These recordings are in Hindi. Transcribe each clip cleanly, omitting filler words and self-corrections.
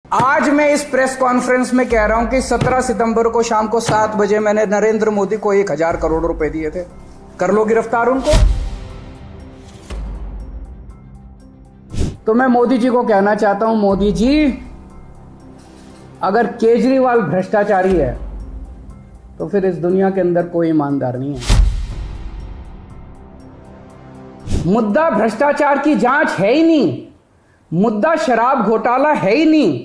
आज मैं इस प्रेस कॉन्फ्रेंस में कह रहा हूं कि 17 सितंबर को शाम को 7 बजे मैंने नरेंद्र मोदी को 1000 करोड़ रुपए दिए थे। कर लो गिरफ्तार उनको। तो मैं मोदी जी को कहना चाहता हूं, मोदी जी, अगर केजरीवाल भ्रष्टाचारी है तो फिर इस दुनिया के अंदर कोई ईमानदार नहीं है। मुद्दा भ्रष्टाचार की जांच है ही नहीं, मुद्दा शराब घोटाला है ही नहीं।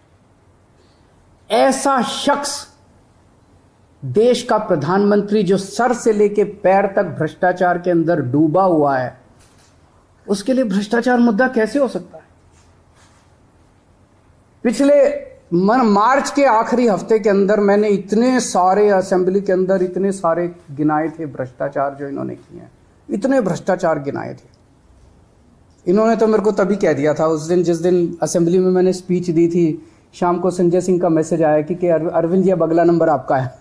ऐसा शख्स, देश का प्रधानमंत्री जो सर से लेकर पैर तक भ्रष्टाचार के अंदर डूबा हुआ है, उसके लिए भ्रष्टाचार मुद्दा कैसे हो सकता है? पिछले मार्च के आखिरी हफ्ते के अंदर मैंने इतने सारे असेंबली के अंदर इतने सारे गिनाए थे भ्रष्टाचार जो इन्होंने किए हैं, इतने भ्रष्टाचार गिनाए थे। इन्होंने तो मेरे को तभी कह दिया था उस दिन, जिस दिन असेंबली में मैंने स्पीच दी थी, शाम को संजय सिंह का मैसेज आया कि अरविंद जी अब अगला नंबर आपका है।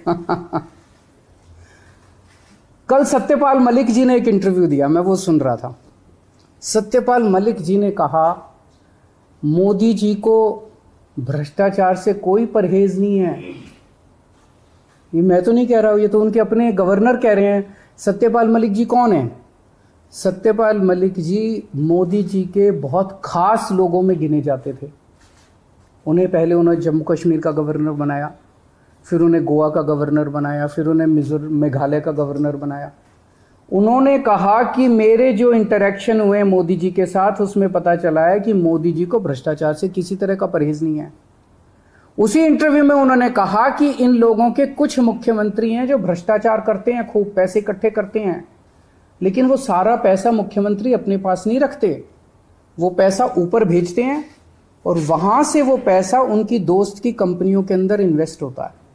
कल सत्यपाल मलिक जी ने एक इंटरव्यू दिया, मैं वो सुन रहा था। सत्यपाल मलिक जी ने कहा मोदी जी को भ्रष्टाचार से कोई परहेज नहीं है। ये मैं तो नहीं कह रहा हूं, ये तो उनके अपने गवर्नर कह रहे हैं। सत्यपाल मलिक जी कौन है? सत्यपाल मलिक जी मोदी जी के बहुत खास लोगों में गिने जाते थे। उन्हें जम्मू कश्मीर का गवर्नर बनाया, फिर उन्हें गोवा का गवर्नर बनाया, फिर उन्हें मेघालय का गवर्नर बनाया। उन्होंने कहा कि मेरे जो इंटरेक्शन हुए मोदी जी के साथ, उसमें पता चला है कि मोदी जी को भ्रष्टाचार से किसी तरह का परहेज नहीं है। उसी इंटरव्यू में उन्होंने कहा कि इन लोगों के कुछ मुख्यमंत्री हैं जो भ्रष्टाचार करते हैं, खूब पैसे इकट्ठे करते हैं, लेकिन वो सारा पैसा मुख्यमंत्री अपने पास नहीं रखते। वो पैसा ऊपर भेजते हैं और वहां से वो पैसा उनकी दोस्त की कंपनियों के अंदर इन्वेस्ट होता है।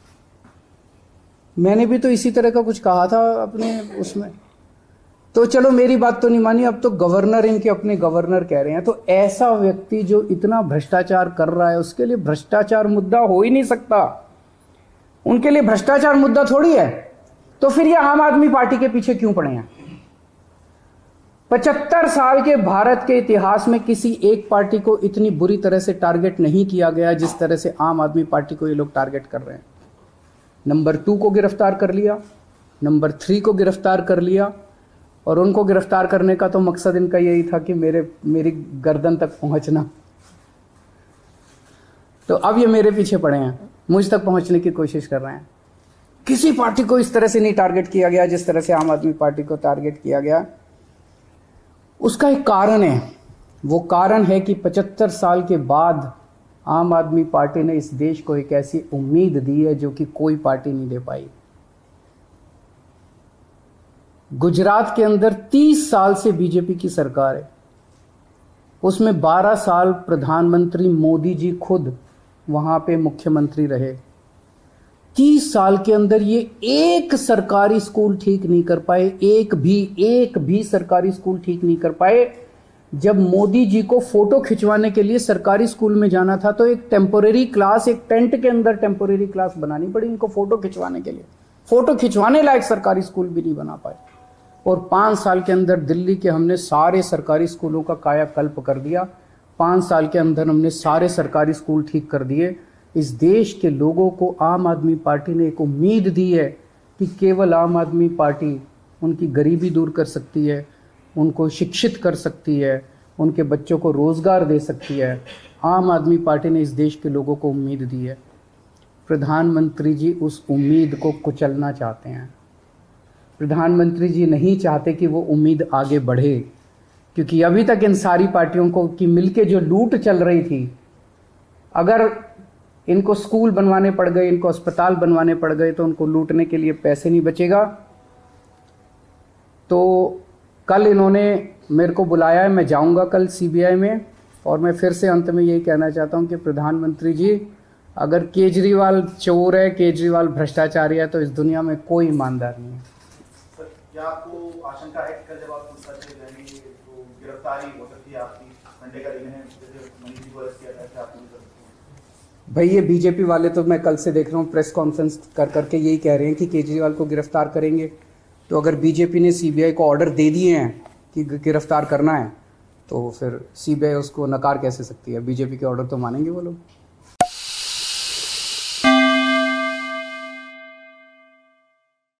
मैंने भी तो इसी तरह का कुछ कहा था अपने उसमें। तो चलो मेरी बात तो नहीं मानी, अब तो गवर्नर, इनके अपने गवर्नर कह रहे हैं। तो ऐसा व्यक्ति जो इतना भ्रष्टाचार कर रहा है, उसके लिए भ्रष्टाचार मुद्दा हो ही नहीं सकता। उनके लिए भ्रष्टाचार मुद्दा थोड़ी है। तो फिर ये आम आदमी पार्टी के पीछे क्यों पड़े हैं? 75 साल के भारत के इतिहास में किसी एक पार्टी को इतनी बुरी तरह से टारगेट नहीं किया गया जिस तरह से आम आदमी पार्टी को ये लोग टारगेट कर रहे हैं। नंबर 2 को गिरफ्तार कर लिया, नंबर 3 को गिरफ्तार कर लिया, और उनको गिरफ्तार करने का तो मकसद इनका यही था कि मेरी गर्दन तक पहुंचना। तो अब ये मेरे पीछे पड़े हैं, मुझ तक पहुंचने की कोशिश कर रहे हैं। किसी पार्टी को इस तरह से नहीं टारगेट किया गया जिस तरह से आम आदमी पार्टी को टारगेट किया गया। उसका एक कारण है। वो कारण है कि 75 साल के बाद आम आदमी पार्टी ने इस देश को एक ऐसी उम्मीद दी है जो कि कोई पार्टी नहीं दे पाई। गुजरात के अंदर 30 साल से बीजेपी की सरकार है, उसमें 12 साल प्रधानमंत्री मोदी जी खुद वहां पे मुख्यमंत्री रहे। 30 साल के अंदर ये एक सरकारी स्कूल ठीक नहीं कर पाए, एक भी सरकारी स्कूल ठीक नहीं कर पाए। जब मोदी जी को फोटो खिंचवाने के लिए सरकारी स्कूल में जाना था तो एक टेम्पोरेरी क्लास, एक टेंट के अंदर टेम्पोरेरी क्लास बनानी पड़ी इनको फोटो खिंचवाने के लिए। फोटो खिंचवाने लायक सरकारी स्कूल भी नहीं बना पाए। और 5 साल के अंदर दिल्ली के हमने सारे सरकारी स्कूलों का कायाकल्प कर दिया। 5 साल के अंदर हमने सारे सरकारी स्कूल ठीक कर दिए। इस देश के लोगों को आम आदमी पार्टी ने एक उम्मीद दी है कि केवल आम आदमी पार्टी उनकी गरीबी दूर कर सकती है, उनको शिक्षित कर सकती है, उनके बच्चों को रोज़गार दे सकती है। आम आदमी पार्टी ने इस देश के लोगों को उम्मीद दी है। प्रधानमंत्री जी उस उम्मीद को कुचलना चाहते हैं। प्रधानमंत्री जी नहीं चाहते कि वो उम्मीद आगे बढ़े, क्योंकि अभी तक इन सारी पार्टियों को की मिलके जो लूट चल रही थी, अगर इनको स्कूल बनवाने पड़ गए, इनको अस्पताल बनवाने पड़ गए, तो उनको लूटने के लिए पैसे नहीं बचेगा। तो कल इन्होंने मेरे को बुलाया है, मैं जाऊंगा कल सीबीआई में। और मैं फिर से अंत में यही कहना चाहता हूं कि प्रधानमंत्री जी, अगर केजरीवाल चोर है, केजरीवाल भ्रष्टाचारी है, तो इस दुनिया में कोई ईमानदार नहीं है। सर, क्या आपको आशंका है कि कल जब आप सच जाएंगे तो गिरफ्तारी हो सकती है आपकी? संडे का दिन है, जैसे मनीष जी को अरेस्ट किया था, क्या आप नहीं कर सकते? भाई ये बीजेपी वाले तो मैं कल से देख रहा हूँ प्रेस कॉन्फ्रेंस कर करके यही कह रहे हैं कि केजरीवाल को गिरफ्तार करेंगे। तो अगर बीजेपी ने सीबीआई को ऑर्डर दे दिए हैं कि गिरफ्तार करना है, तो फिर सीबीआई उसको नकार कैसे सकती है? बीजेपी के ऑर्डर तो मानेंगे वो लोग।